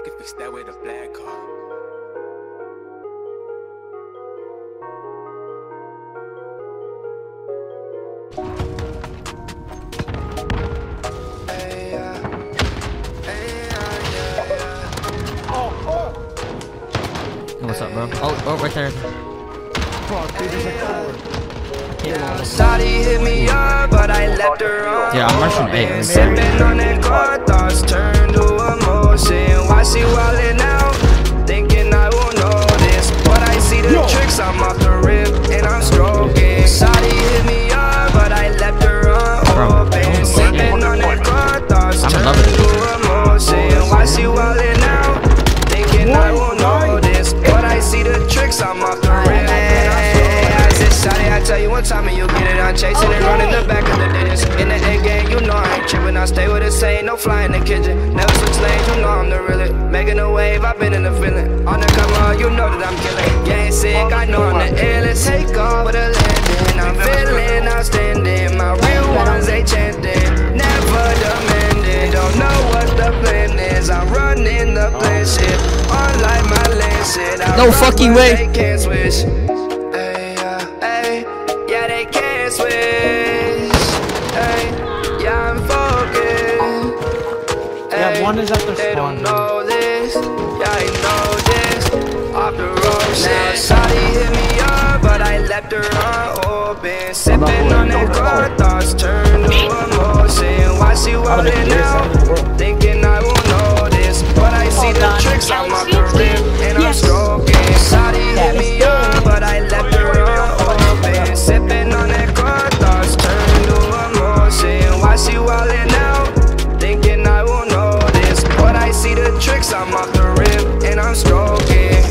can fix that with a black card. What's up, bro? Oh, right there. Fuck, dude, there's like four. Shawty hit me up, but I left her on. Yeah, I'm rushing A. Sipping on that car, thoughts turn to emotion. Why she wildin' out, thinking I won't know this, but I see the tricks. I'm off the rip and I'm stroking. Shawty hit me up, but I left her on open. Sipping on that car, thoughts turn to emotion. Why she wildin' out, thinking I won't know this, but I see the tricks. I'm off the rip and I'm stroking. Shawty, I tell you one time and you get it. I'm chasing and running the back of the digits. In the A game, you know I ain't tripping. I stay with it, say no fly in the kitchen. Never switch lanes, you know I'm the realest. Making a wave, I've been in the feeling. On the come on, you know that I'm killing. Gang sick, I know I'm the illest. Take off with a landing. I'm feeling outstanding. My real ones, they chanting. Never demanding. Don't know what the plan is. I'm running the plan shit. Unlike my lane shit. No fucking way. They can't switch. Yeah, they can't switch. Hey, yeah, I'm focused. Yeah, one is at the They spawn. don't know this. Yeah, I know this. Off the road shit. Shawty hit me up, but I left her on open. Sipping on that car, thoughts turn to emotion. Why she wildin' out, thinking I won't know this, but I see the tricks. I'm off the rip and I'm stroking. Shawty hit me up, but I left her on open. Sipping on that car, thoughts turn to emotion. Why she wildin' out, thinking I won't know this, but I see the tricks. I'm off the rip and I'm stroking.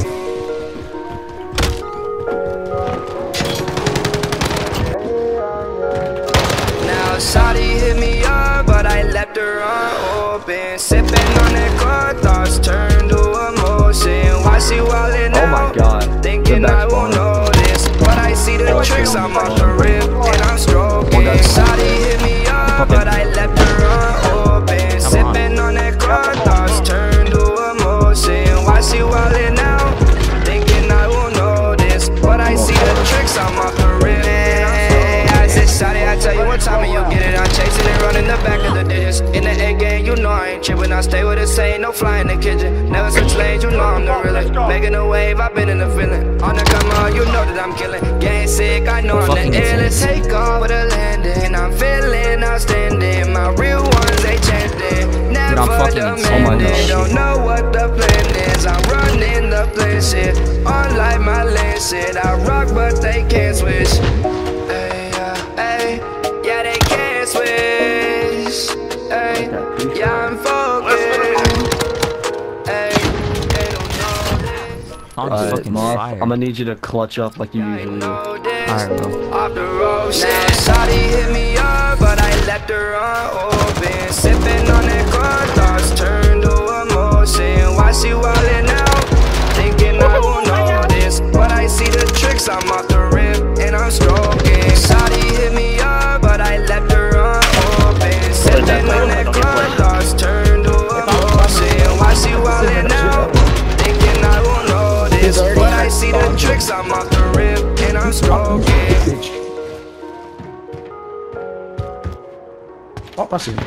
Now shawty hit me up, but I left her on open. Sipping on that car, thoughts turn to emotion. Why she wildin' out, thinking I won't know this, but I see the tricks. I'm off the rip and I'm stroking. Shawty hit me up, but I left her on open. Sipping on that car, thoughts turn to emotion. Why she wildin' out, thinking I won't know this, but I see the tricks. I'm off the rip and I'm stroking. I said, shawty, I tell you one time and you get it. I'm chasing and running the back of the digits. In the A game, you know I ain't tripping. I stay with it, say no fly in the kitchen. Never switch lanes, you know I'm the realest. Making a wave, I've been in the feeling. On the come on, you know that I'm killing. Gang sick, I know I'm the illest. Take off with a landing. I'm feeling outstanding. My real ones, they chanting. Never demanding. Don't know what the plan is. I'm running the plan shit. Unlike my lane shit. I rock, but they can't switch. Yeah, they can't switch. Yeah, I'm focused. They don't know this. I'm gonna need you to clutch up like you usually do. Alright, bro. Off the road shit. Shawty hit me up, but I left her on open. Sipping on that car, thoughts turn to emotion. Why she wildin' out, thinking I won't know this, but I see the tricks. I'm off the rip and I'm stroking. Shawty hit me up, but I left her on open. Sipping on that car, thoughts turn to emotion. Why she wildin' out, thinking I won't know this, but I see the tricks. I'm off the rip and I'm stroking. Oh, I see.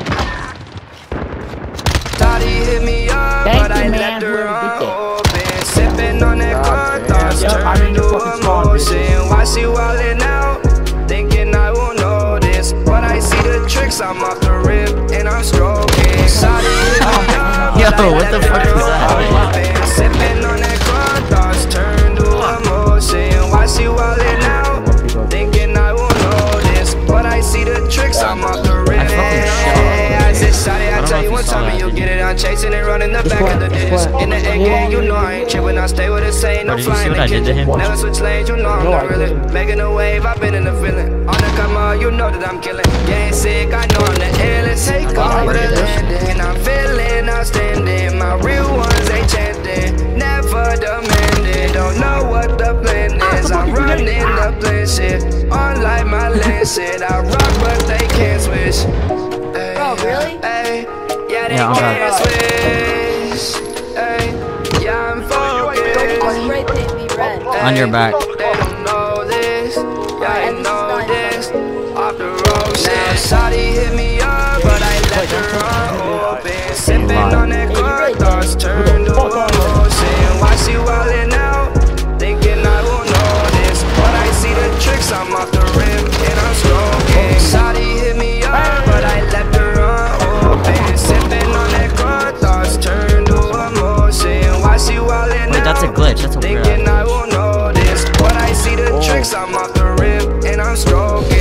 Shawty hit me up, but I left her on open. Sipping on that car, thoughts turn to emotion. Why she wildin' out, thinking I won't know this, but I see the tricks. I'm off the rip and I'm stroking. Shawty hit me up, Yo, but I what the left fuck her is that? on open. Sipping on that car, thoughts turn to emotion. Why she wildin' out, thinking I won't know this, but I see the tricks. I'm off the rip. I said, shawty, I tell you one time and you get it. I'm chasing and running the back of the digits. In the A game, you know I ain't tripping. I stay with it, say no flying the kitchen. Never switch lanes, you know I'm the realest. Making a wave, I've been in the feeling. On the come on, you know that I'm killing. Gang sick, I know I'm the illest. Take off with a landing. I'm feeling outstanding. My real ones, they chanting. Never demanding. Don't know what the plan is. I'm running the plan shit. Unlike my lane shit. I rock, but they can't switch. Oh, really? Yeah, they can't switch. On your back. They don't know this, yeah, I know this. Off the road, now Shawty hit me up, but I left her open. Sipping on that good, thoughts turned to emotion. Why she wildin' out, thinking I will know this, but I see the tricks, I'm off the rim and I'm stroking. Shawty hit me up, but I left her open. Sipping on that good, thoughts turned to emotion. Why she wildin' out? Wait, that's a glitch. That's a weird. Thinking I will know this, but I see the tricks, I'm off the rim and I'm stroking.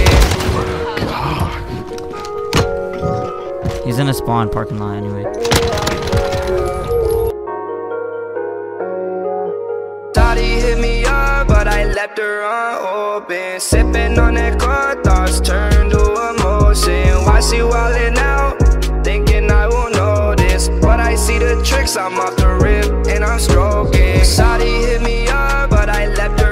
He's in a spawn parking lot anyway. Shawty hit me up, but I left her open. Sipping on that car, thoughts turned to emotion. Why she wildin' out, thinking I will know this, but I see the tricks, I'm off the rip and I'm stroking. Shawty hit me up, but I left her